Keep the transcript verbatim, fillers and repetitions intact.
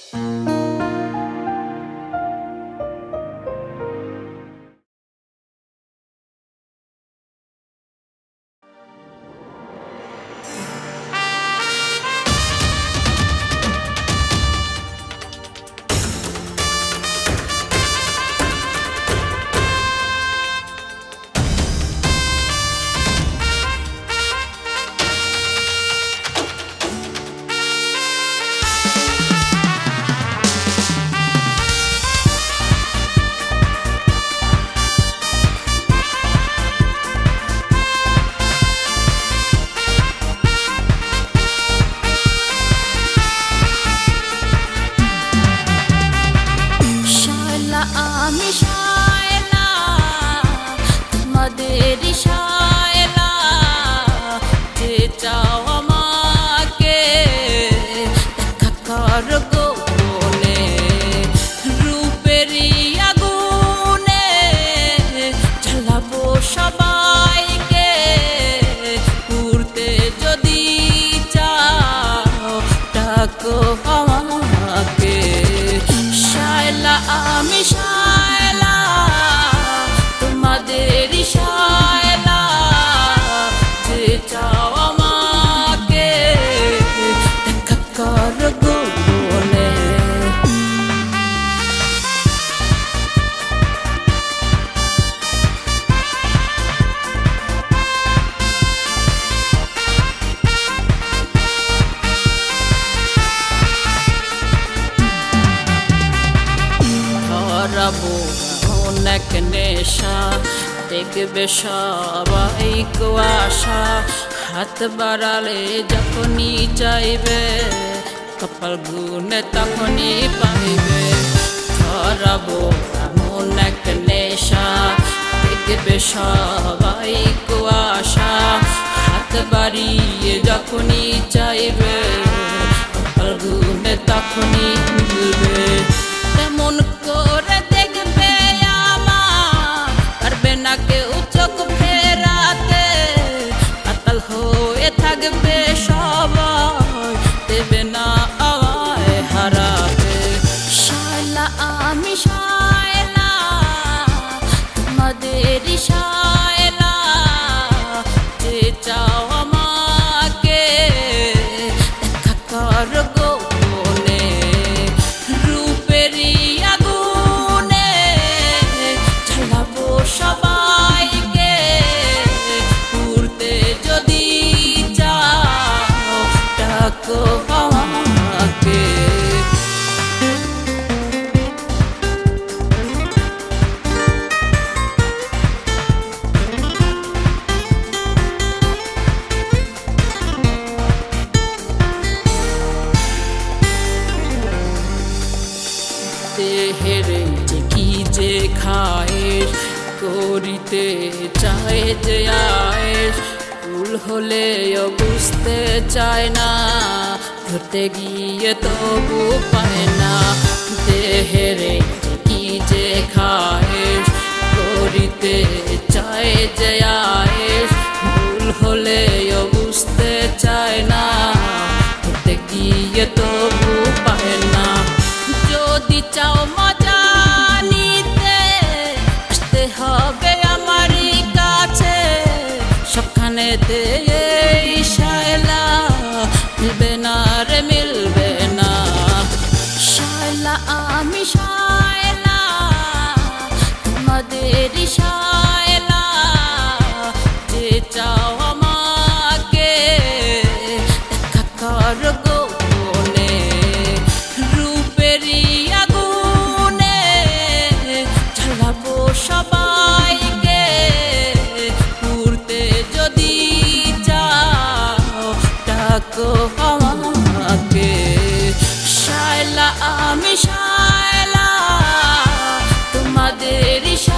অনেক নেশা দেখবে সবাই কুয়াশা হাত বাড়ালে যখনই চাইবে কপাল গুনে তখনই পাইবে ধরাবো এমন এক নেশা দেখবে সবাই কুয়াশা হাত বাড়িয়ে যখনই চাইবে কপাল গুনে তখনই মিলবে তেমন করে দেখবে আমার পারবে না কেউ চোখ ফেরাতে কাতাল হয়ে থাকবে সবাই দেবে না আমায় হারাতে শায়লা আমি শায়লা তোমাদেরই শায়লা যে চাও আমাকে দেখা করো গোপনে রূপেরই আগুনে জ্বালাবো সবাইকে উড়তে যদি চাও ডাকো আমাকে দেহেরে যে কি যে খায়ের করিতে চায় যে আয়ের ভুল হলেও বুঝতে চায় না ধরতে গিয়ে তবু পায় না দেহেরে যে কি যে খায়ের করিতে চায় যে আয়ের ভুল হলেও বুঝতে চায় না ধরতে গিয়ে তবু পায় না যদি চাও মজা নিতে আসতে হবে আমারই কাছে সবখানেতে এই শায়লা মিলবে না রে মিলবে না শায়লা আমি শায়লা তোমাদেরই শায়লা যে চাও আমাকে দেখা করো গোপনে রূপেরই আগুনে জ্বালাবো সবাইকে উড়তে যদি চাও ডাকো আমাকে শায়লা আমি শায়লা তোমাদেরই